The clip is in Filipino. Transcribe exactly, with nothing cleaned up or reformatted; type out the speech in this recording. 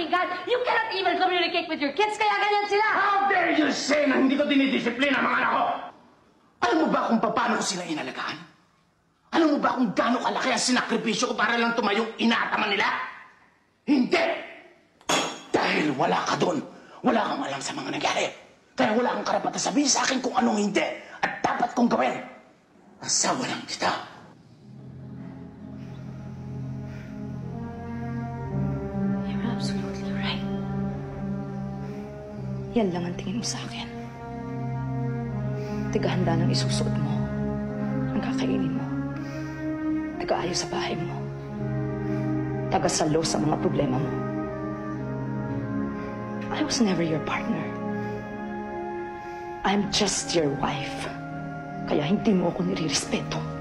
pakinggan. You cannot even communicate with your kids, kaya ganyan sila. How dare you say na hindi ko dinidisiplina ang mga anak ko? Alam mo ba kung paano ko sila inalagaan? Alam mo ba kung gaano kalaki ang sinakripisyo ko para lang tumayong inataman nila? Hindi! Dahil wala ka doon. Wala kang alam sa mga nangyari. Kaya wala kang karapatan sabihin sa akin kung anong hindi at dapat kong gawin. Asawa lang kita. You're absolutely right. Yan lang ang tingin mo sa akin. Tigahanda ng isusuot mo. Ang kakainin mo. Taga-ayos sa bahay mo. Taga-salo sa mga problema mo. I was never your partner. I'm just your wife. Kaya hindi mo ako nire-respeto.